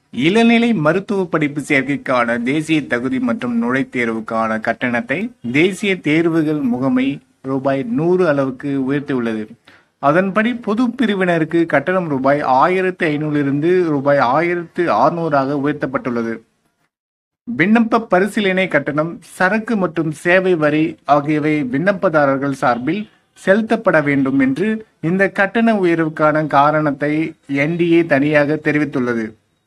இளநிலை மருத்துவ படிப்பு சேர்க்கைக்கான தேசிய தகுதி மற்றும் நுழைவுத்தேர்வுக்கான கட்டணத்தை தேசிய தேர்வுகள் முகமை ரூபாய் 100 அளவுக்கு உயர்த்தியுள்ளது. அதன்படி பொது பிரிவினருக்கு கட்டணம் ரூபாய் 1500 இருந்து ரூபாய் 1600 உயர்த்தப்பட்டுள்ளது. விண்ணப்ப பரிசீலனை கட்டணம், சரக்கு மற்றும் சேவை வரி ஆகியவை விண்ணப்பதாரர்கள் சார்பில் செலுத்தப்பட வேண்டும் என்று இந்த கட்டண உயர்வுக்கான காரணத்தை NDA தனியாக தெரிவித்துள்ளது.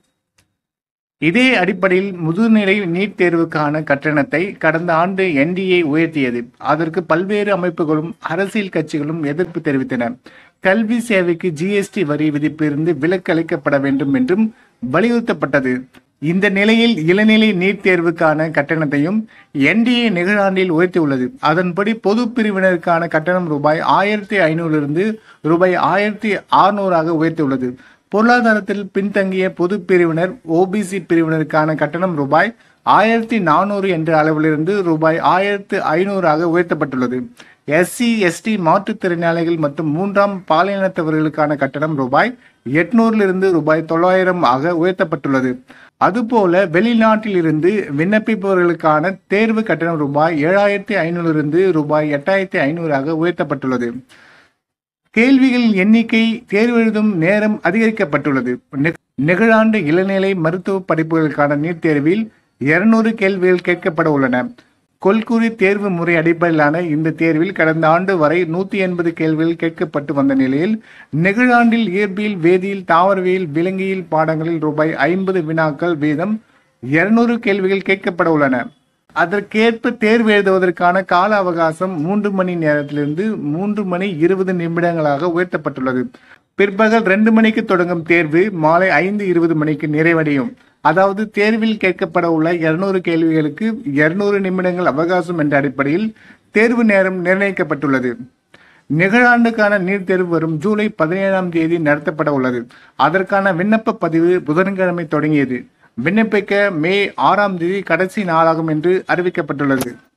இதே அடிப்படையில் முதுநிலை நீட் தேர்வுக்கான கட்டணத்தை கடந்த ஆண்டு NDA உயர்த்தியது. அதற்கு பல்வேறு அமைப்புகளும் அரசியல் கட்சிகளும் எதிர்ப்பு தெரிவித்தன. கல்வி சேவைக்கு GST வரி விதிப்பிலிருந்து விலக்கு அளிக்கப்பட வேண்டும் என்றும் வலியுறுத்தப்பட்டது. இந்த நிலையில் இளநிலை நீட் தேர்வுக்கான கட்டணத்தையும் NDA நிகழாண்டில் உயர்த்தியுள்ளது. அதன்படி பொது பிரிவினருக்கான கட்டணம் ரூபாய் 1500 இருந்து ரூபாய் 1600 உயர்த்தியுள்ளது. பொருளாதாரத்தில் பின்தங்கிய பொது பிரிவினர் OBC பிரிவினருக்கான கட்டணம் ரூபாய் 1400 என்ற அளவிலிருந்து ரூபாய் 1500 உயர்த்தப்பட்டுள்ளது. SC ST மாற்றுத்திறனாளிகள் மற்றும் மூன்றாம் பாலினத்தவர்களுக்கான கட்டணம் ரூபாய் 800 இருந்து ரூபாய் 900 உயர்த்தப்பட்டுள்ளது. அதுபோல வெளிநாட்டில் இருந்து விண்ணப்பிப்பவர்களுக்கான தேர்வு கட்டணம் ரூபாய் 7500 இருந்து ரூபாய் 8500 உயர்த்தப்பட்டுள்ளது. கேள்விகளின் எண்ணிக்கை, தேர்வு எழுதும் நேரம் அதிகரிக்கப்பட்டுள்ளது. நிகழாண்டு இளநிலை மருத்துவ படிப்புகளுக்கான நீட் தேர்வில் 200 கேள்விகள் கேட்கப்பட உள்ளன. கொள்குறி தேர்வு முறை அடிப்படையிலான இந்த தேர்வில் கடந்த ஆண்டு வரை 180 கேள்விகள் கேட்கப்பட்டு வந்த நிலையில் நிகழாண்டில் இயற்பியல், வேதியியல், தாவரவியல், விலங்கியல் பாடங்களில் ரூபாய் 50 வினாக்கள் வீதம் 200 கேள்விகள் கேட்கப்பட உள்ளன. அதற்கேற்ப தேர்வு எழுதுவதற்கான கால அவகாசம் 3 மணி நேரத்திலிருந்து 3 மணி 20 நிமிடங்களாக உயர்த்தப்பட்டுள்ளது. பிற்பகல் 2 மணிக்கு தொடங்கும் தேர்வு மாலை 5:20 மணிக்கு நிறைவடையும். அதாவது தேர்வில் கேட்கப்பட உள்ள 200 கேள்விகளுக்கு 200 நிமிடங்கள் அவகாசம் என்ற அடிப்படையில் தேர்வு நேரம் நிர்ணயிக்கப்பட்டுள்ளது. நிகழாண்டுக்கான நீட் தேர்வு வரும் ஜூலை 17ஆம் தேதி நடத்தப்பட உள்ளது. அதற்கான விண்ணப்ப பதிவு புதன்கிழமை தொடங்கியது. விண்ணப்பிக்க மே 6ஆம் தேதி கடைசி நாளாகும் என்று அறிவிக்கப்பட்டுள்ளது.